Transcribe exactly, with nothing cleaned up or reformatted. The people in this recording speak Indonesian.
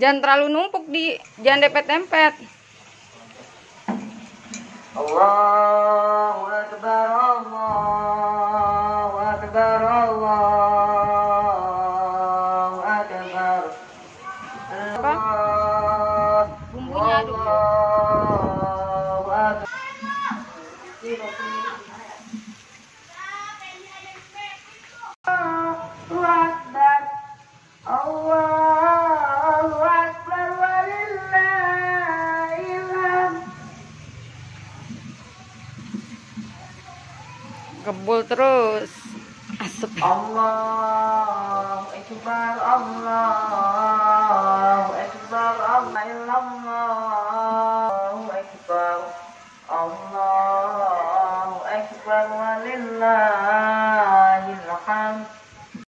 Jangan terlalu numpuk di, jangan dempet-dempet. Allahu Akbar, Allahu Akbar, Allahu Akbar. Apa? Bumbunya aduk. Allahu Akbar. Allahu Akbar, Allahu Akbar, walillahil hamd. Kebul terus. Asap. Allahu Akbar, Allahu Akbar, Allahu Akbar, Allahu Akbar, walillahil hamd.